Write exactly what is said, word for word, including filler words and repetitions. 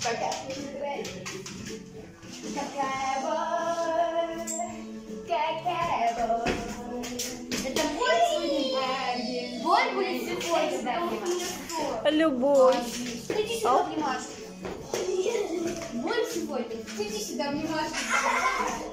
Пока. Какая боль, какая боль. Это боль? Боль будет сегодня. Любовь. Иди сюда, обнимашку. Боль сегодня. Иди сюда, обнимашку.